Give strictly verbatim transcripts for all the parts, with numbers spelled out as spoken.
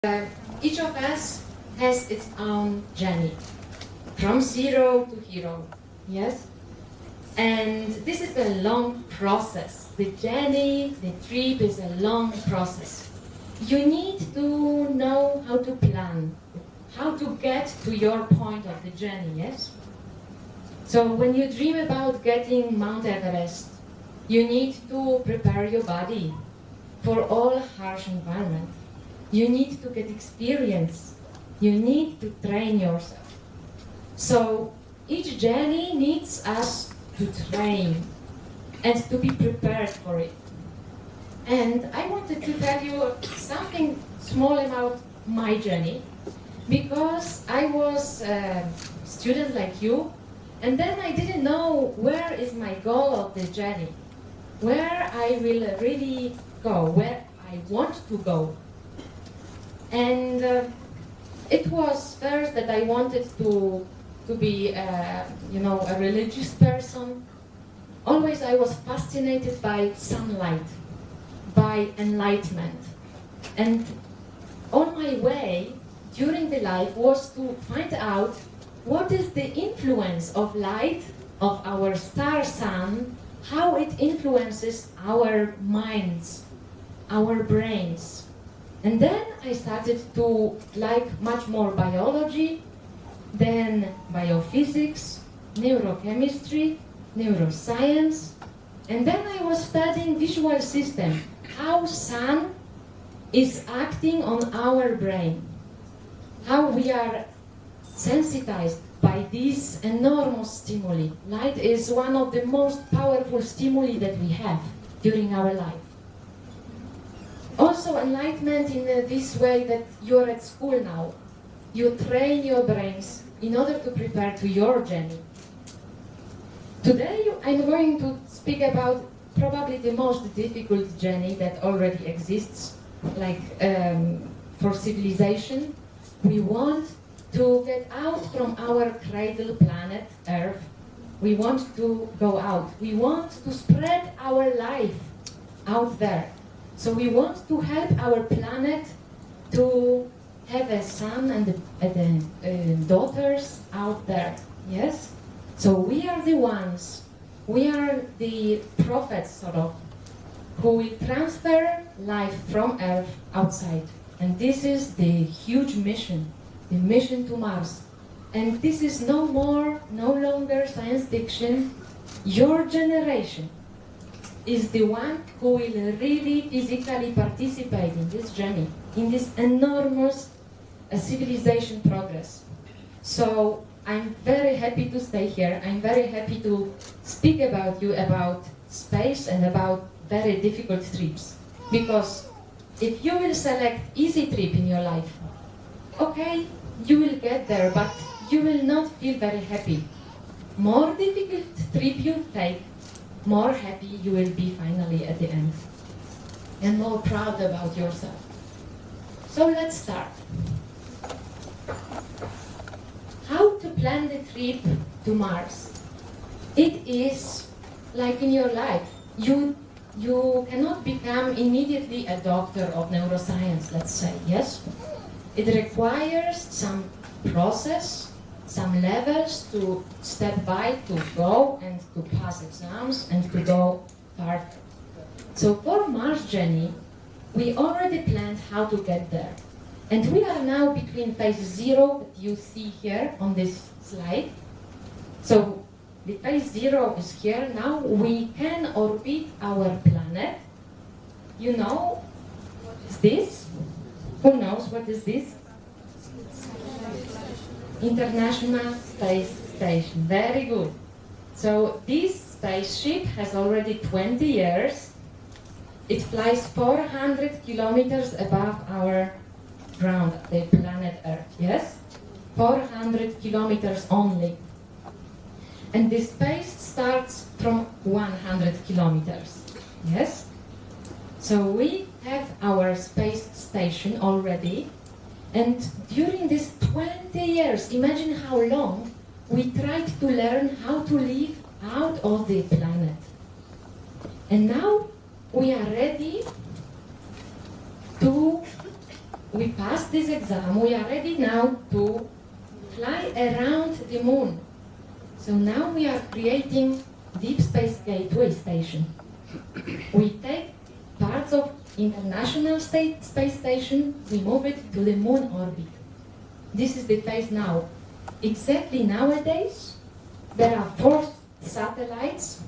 Uh, each of us has its own journey, from zero to hero, yes? And this is a long process. The journey, the trip is a long process. You need to know how to plan, how to get to your point of the journey, yes? So when you dream about getting Mount Everest, you need to prepare your body for all harsh environment. You need to get experience. You need to train yourself. So each journey needs us to train and to be prepared for it. And I wanted to tell you something small about my journey, because I was a student like you, and then I didn't know where is my goal of the journey, where I will really go, where I want to go. And uh, it was first that I wanted to, to be, uh, you know, a religious person. Always I was fascinated by sunlight, by enlightenment. And on my way during the life was to find out what is the influence of light, of our star sun, how it influences our minds, our brains. And then I started to like much more biology, then biophysics, neurochemistry, neuroscience, and then I was studying visual system, how sun is acting on our brain, how we are sensitized by these enormous stimuli. Light is one of the most powerful stimuli that we have during our life. Also enlightenment in uh, this way that you're at school now. You train your brains in order to prepare to your journey. Today I'm going to speak about probably the most difficult journey that already exists, like um, for civilization. We want to get out from our cradle planet Earth. We want to go out. We want to spread our life out there. So we want to help our planet to have a son and a, and a, uh, daughters out there, yes? So we are the ones, we are the prophets, sort of, who will transfer life from Earth outside. And this is the huge mission, the mission to Mars. And this is no more, no longer science fiction. Your generation is the one who will really physically participate in this journey, in this enormous uh, civilization progress. So I'm very happy to stay here. I'm very happy to speak about you about space and about very difficult trips. Because if you will select easy trip in your life, okay, you will get there, but you will not feel very happy. More difficult trip you take, more happy you will be finally at the end, and more proud about yourself. So let's start. How to plan the trip to Mars? It is like in your life. You, you cannot become immediately a doctor of neuroscience, let's say, yes? It requires some process, some levels to step by, to go and to pass exams and to go further. So for Mars journey, we already planned how to get there. And we are now between phase zero that you see here on this slide. So the phase zero is here. Now we can orbit our planet. You know, what is this? Who knows what is this? International Space Station. Very good. So this spaceship has already twenty years. It flies four hundred kilometers above our ground, the planet Earth, yes? four hundred kilometers only. And the space starts from one hundred kilometers, yes? So we have our space station already. And during these twenty years, imagine how long, we tried to learn how to live out of the planet. And now we are ready to we passed this exam, we are ready now to fly around the moon. So now we are creating Deep Space Gateway Station. We take parts of International State Space Station, we move it to the moon orbit. This is the phase now. Exactly nowadays, there are four satellites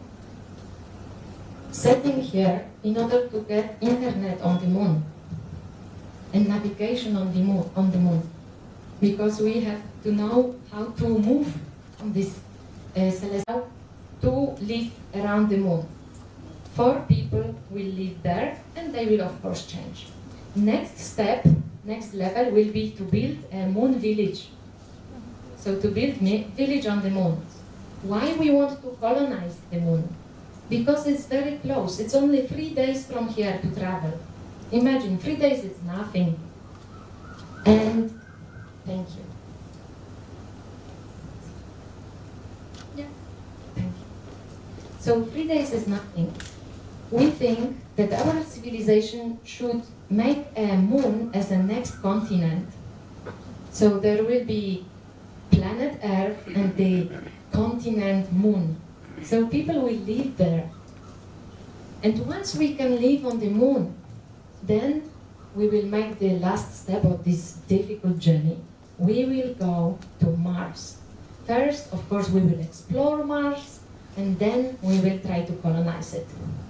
sitting here in order to get internet on the moon and navigation on the moon, on the moon. Because we have to know how to move on this uh, celestial to live around the moon. Four people will live there, and they will of course change. Next step, next level will be to build a moon village. So to build a village on the moon. Why we want to colonize the moon? Because it's very close. It's only three days from here to travel. Imagine, three days is nothing. And thank you. Yeah, thank you. So three days is nothing. We think that our civilization should make a moon as a next continent. So there will be planet Earth and the continent moon. So people will live there. And once we can live on the moon, then we will make the last step of this difficult journey. We will go to Mars. First, of course, we will explore Mars, and then we will try to colonize it.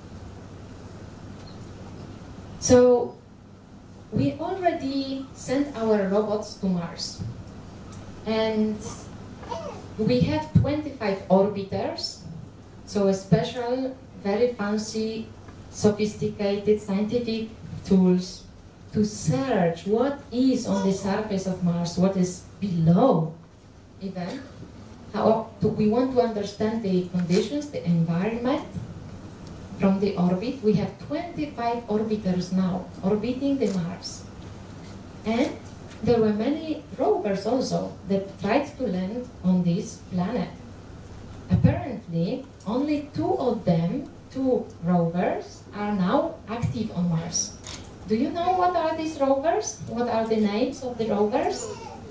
So, we already sent our robots to Mars. And we have twenty-five orbiters, so a special, very fancy, sophisticated scientific tools to search what is on the surface of Mars, what is below even. How to, we want to understand the conditions, the environment from the orbit. We have twenty-five orbiters now orbiting the Mars. And there were many rovers also that tried to land on this planet. Apparently, only two of them, two rovers, are now active on Mars. Do you know what are these rovers? What are the names of the rovers?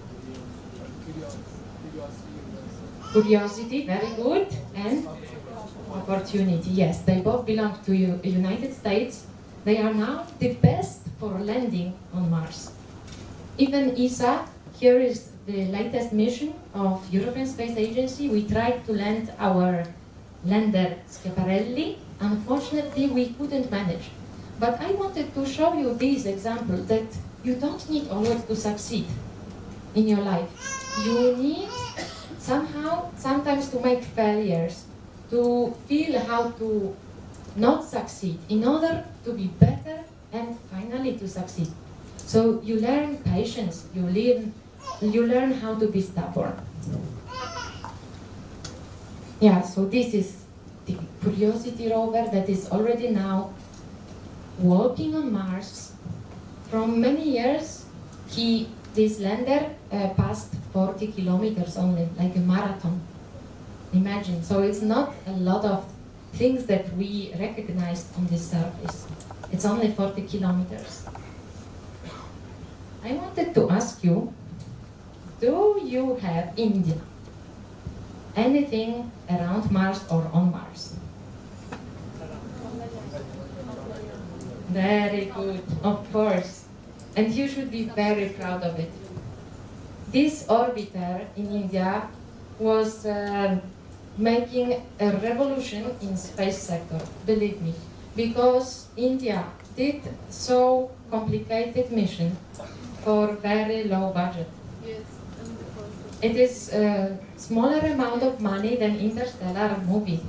Curiosity, very good, and Opportunity, yes. They both belong to the United States. They are now the best for landing on Mars. Even E S A, here is the latest mission of European Space Agency. We tried to land our lander Schiaparelli. Unfortunately, we couldn't manage. But I wanted to show you this example that you don't need always to succeed in your life. You need somehow, sometimes to make failures, to feel how to not succeed in order to be better and finally to succeed. So you learn patience, you learn, you learn how to be stubborn. Yeah, so this is the Curiosity rover that is already now walking on Mars. From many years, he, this lander uh, passed forty kilometers only, like a marathon. Imagine, so it's not a lot of things that we recognized on this surface. It's only forty kilometers. I wanted to ask you, do you have India? Anything around Mars or on Mars? Very good, of course. And you should be very proud of it. This orbiter in India was uh, making a revolution in space sector, believe me, because India did so complicated mission for very low budget. Yes. It is a smaller amount of money than Interstellar movie.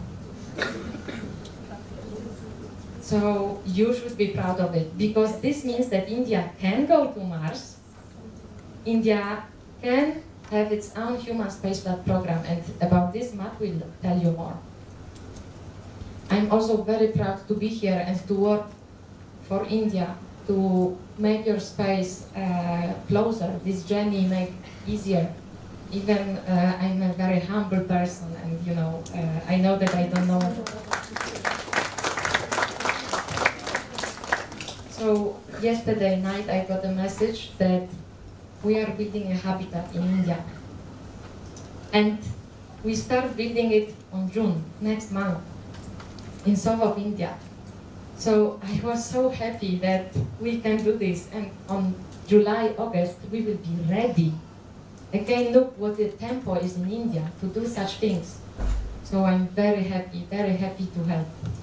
So you should be proud of it, because this means that India can go to Mars, India can have its own human spaceflight program, and about this Matt will tell you more. I'm also very proud to be here and to work for India to make your space uh, closer, this journey make easier. Even uh, I'm a very humble person, and you know, uh, I know that I don't know. So yesterday night I got a message that we are building a habitat in India. And we start building it on June, next month, in south of India. So I was so happy that we can do this, and on July, August, we will be ready. Again, look what the tempo is in India to do such things. So I'm very happy, very happy to help.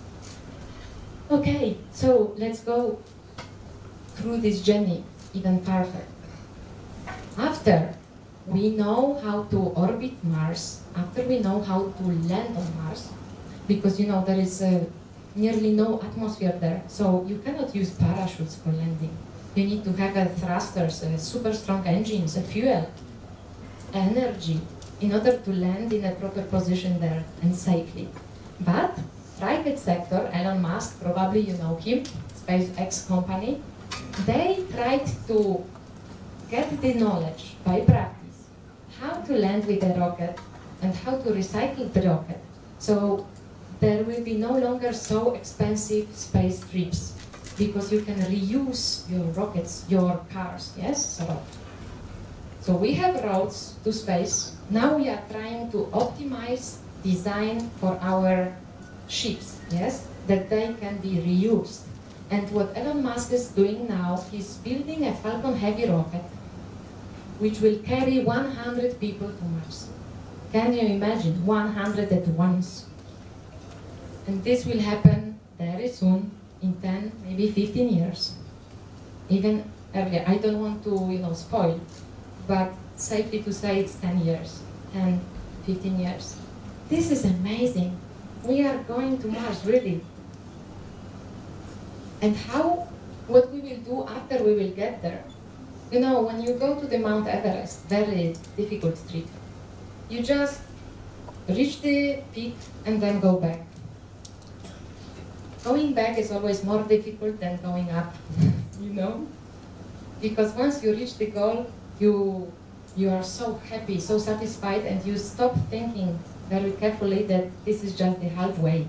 Okay, so let's go through this journey even further. After we know how to orbit Mars, after we know how to land on Mars, because you know there is uh, nearly no atmosphere there, so you cannot use parachutes for landing. You need to have uh, thrusters, uh, super strong engines, a fuel, energy, in order to land in a proper position there and safely. But private sector, Elon Musk, probably you know him, SpaceX company, they tried to get the knowledge by practice, how to land with a rocket and how to recycle the rocket. So there will be no longer so expensive space trips because you can reuse your rockets, your cars, yes? So, so we have roads to space. Now we are trying to optimize design for our ships, yes? That they can be reused. And what Elon Musk is doing now, he's building a Falcon Heavy rocket which will carry one hundred people to Mars. Can you imagine? one hundred at once. And this will happen very soon, in ten, maybe fifteen years. Even earlier. I don't want to, you know, spoil, but safely to say it's ten years, ten, fifteen years. This is amazing. We are going to Mars, really. And how, what we will do after we will get there. You know, when you go to the Mount Everest, very difficult trip, you just reach the peak and then go back. Going back is always more difficult than going up, you know? Because once you reach the goal, you, you are so happy, so satisfied, and you stop thinking very carefully that this is just the halfway.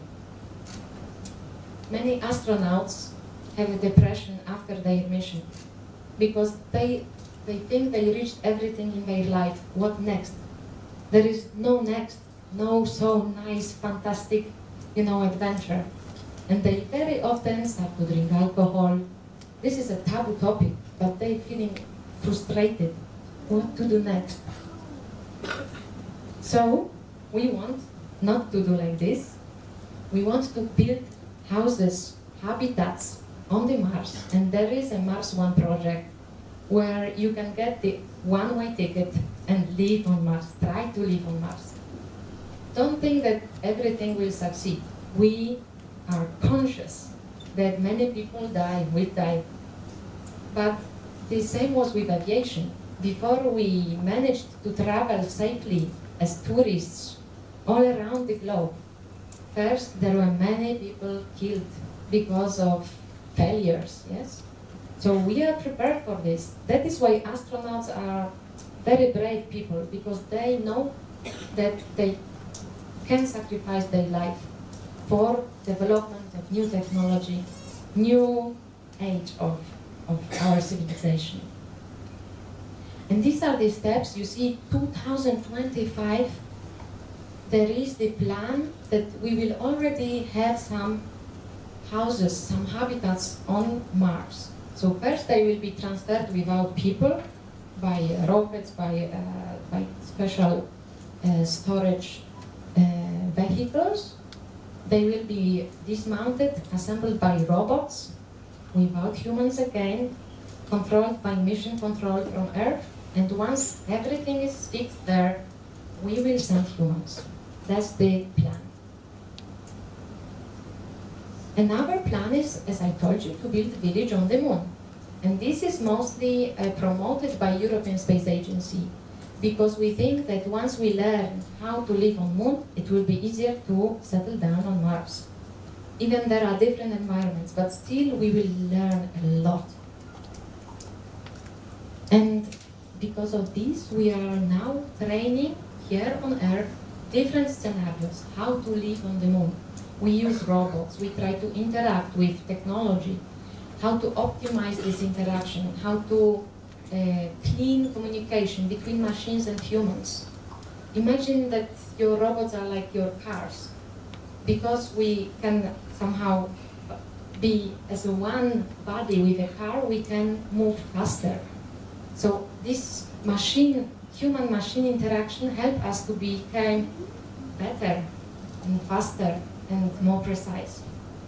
Many astronauts have a depression after their mission because they, they think they reached everything in their life. What next? There is no next, no so nice, fantastic, you know, adventure. And they very often start to drink alcohol. This is a taboo topic, but they're feeling frustrated. What to do next? So, we want not to do like this. We want to build houses, habitats on the Mars. And there is a Mars One project where you can get the one-way ticket and live on Mars, try to live on Mars. Don't think that everything will succeed. We are conscious that many people die, will die. But the same was with aviation. Before we managed to travel safely as tourists all around the globe, first there were many people killed because of failures, yes? So we are prepared for this. That is why astronauts are very brave people, because they know that they can sacrifice their life for development of new technology, new age of, of our civilization. And these are the steps. You see, two thousand twenty-five, there is the plan that we will already have some houses, some habitats on Mars. So first they will be transferred without people by uh, rockets, by, uh, by special uh, storage uh, vehicles. They will be dismounted, assembled by robots, without humans again, controlled by mission control from Earth. And once everything is fixed there, we will send humans. That's the plan. Another plan is, as I told you, to build a village on the moon. And this is mostly uh, promoted by European Space Agency, because we think that once we learn how to live on moon, it will be easier to settle down on Mars. Even there are different environments, but still we will learn a lot. And because of this, we are now training here on Earth different scenarios, how to live on the moon. We use robots, we try to interact with technology. how to optimize this interaction, how to uh, clean communication between machines and humans. Imagine that your robots are like your cars. Because we can somehow be as a one body with a car, we can move faster. So this machine, human-machine interaction help us to become better and faster and more precise.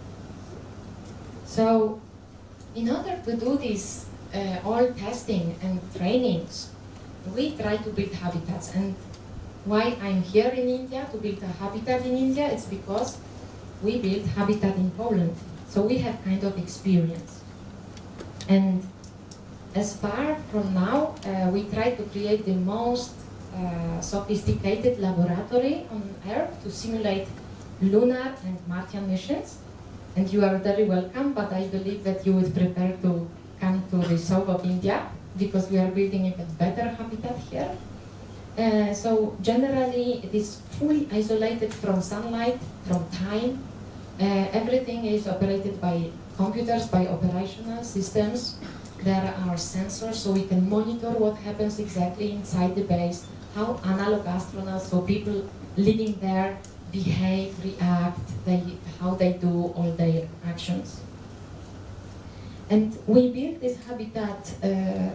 So in order to do this uh, all testing and trainings, we try to build habitats. And why I'm here in India to build a habitat in India, it's because we built habitat in Poland. So we have kind of experience. And as far from now, uh, we try to create the most uh, sophisticated laboratory on Earth to simulate lunar and Martian missions. And you are very welcome, but I believe that you would prefer to come to the south of India because we are building even better habitat here. Uh, so generally, it is fully isolated from sunlight, from time. Uh, everything is operated by computers, by operational systems. There are sensors, so we can monitor what happens exactly inside the base, how analog astronauts, so people living there, behave, react, they, how they do all their actions. And we built this habitat uh,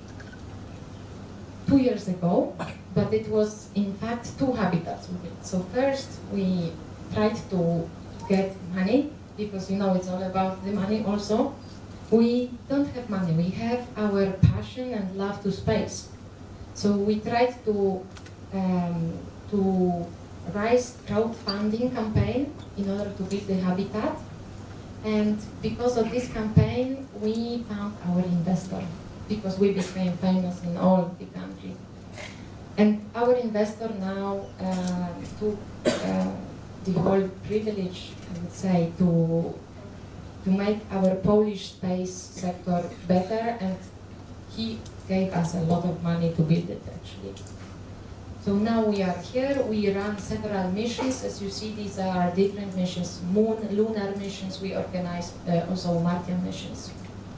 two years ago, but it was in fact two habitats we built. So first we tried to get money, because you know it's all about the money also. We don't have money, we have our passion and love to space. So we tried to, um, to raise crowdfunding campaign in order to build the habitat. And because of this campaign, we found our investor, because we became famous in all the countries. And our investor now uh, took uh, the whole privilege, I would say, to, to make our Polish space sector better, and he gave us a lot of money to build it, actually. So now we are here, we run several missions. As you see, these are different missions, moon, lunar missions, we organize uh, also Martian missions.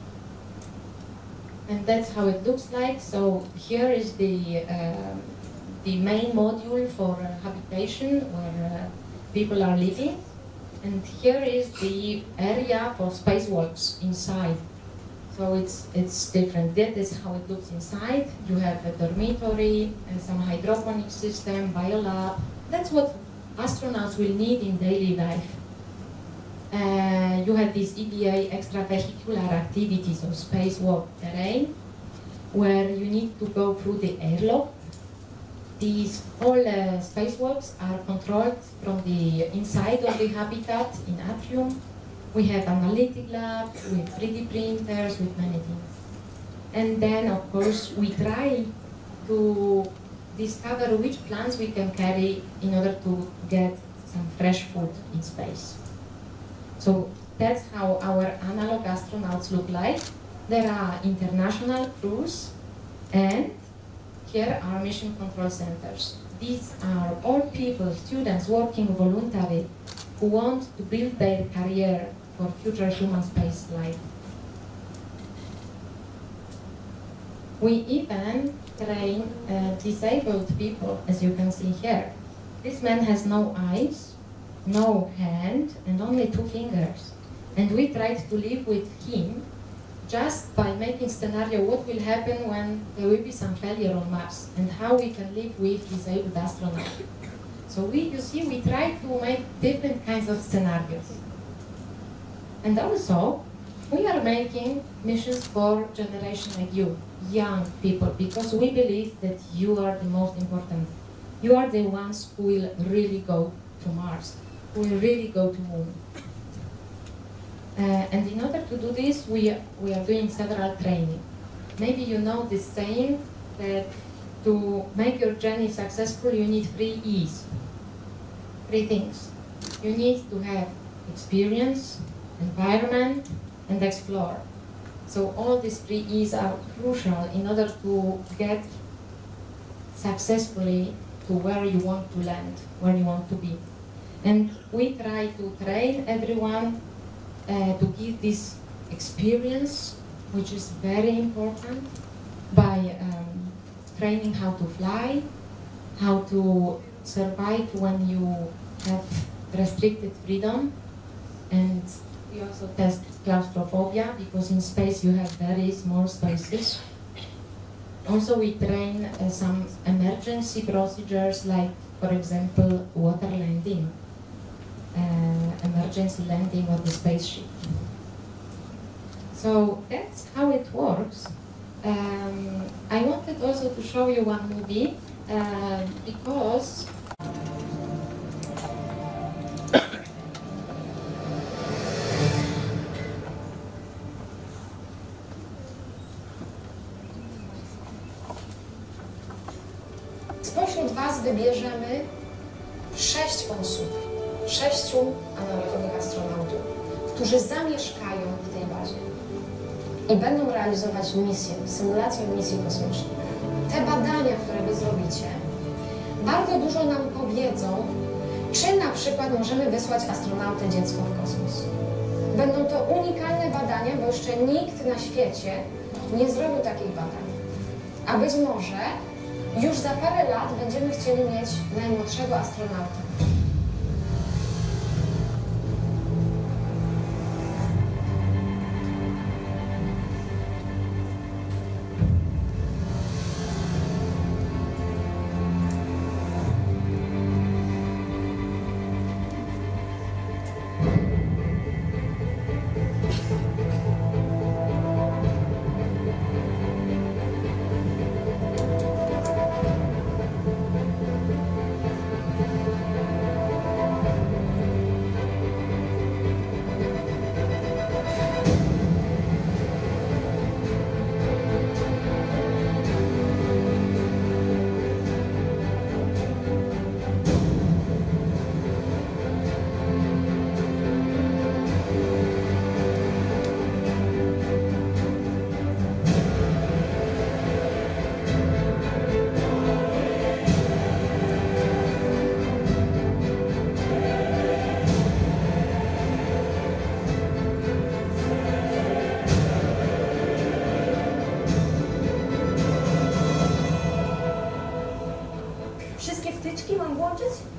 And that's how it looks like. So here is the, uh, the main module for uh, habitation, where uh, people are living. And here is the area for spacewalks inside. So it's, it's different. That is how it looks inside. You have a dormitory and some hydroponic system, biolab. That's what astronauts will need in daily life. Uh, you have this E V A extravehicular activities, or spacewalk terrain, where you need to go through the airlock. These all uh, spacewalks are controlled from the inside of the habitat in Atrium. We have analytic labs with three D printers, with many things. And then, of course, we try to discover which plants we can carry in order to get some fresh food in space. So that's how our analog astronauts look like. There are international crews, and here are mission control centers. These are all people, students working voluntary, who want to build their career for future human space flight. We even train uh, disabled people, as you can see here. This man has no eyes, no hand, and only two fingers. And we tried to live with him just by making scenario what will happen when there will be some failure on Mars, and how we can live with disabled astronauts. So we, you see, we try to make different kinds of scenarios. And also, we are making missions for generation like you, young people, because we believe that you are the most important. You are the ones who will really go to Mars, who will really go to Moon. Uh, and in order to do this, we, we are doing several training. Maybe you know this saying that to make your journey successful, you need three E's. Three things. You need to have experience, environment, and explore. So all these three E's are crucial in order to get successfully to where you want to land, where you want to be. And we try to train everyone uh, to give this experience, which is very important, by um, training how to fly, how to survive when you have restricted freedom, and we also test claustrophobia, because in space you have very small spaces. Also we train uh, some emergency procedures, like, for example, water landing, uh, emergency landing of the spaceship. So that's how it works. Um, I wanted also to show you one movie, uh, because spośród Was wybierzemy sześć osób, sześciu analogowych astronautów, którzy zamieszkają w tej bazie i będą realizować misję, symulację misji kosmicznej. Te badania, które Wy zrobicie, bardzo dużo nam powiedzą, czy na przykład możemy wysłać astronautę dziecko w kosmos. Będą to unikalne badania, bo jeszcze nikt na świecie nie zrobił takich badań. A być może już za parę lat będziemy chcieli mieć najmłodszego astronautę. Wszystkie wtyczki mam włączyć?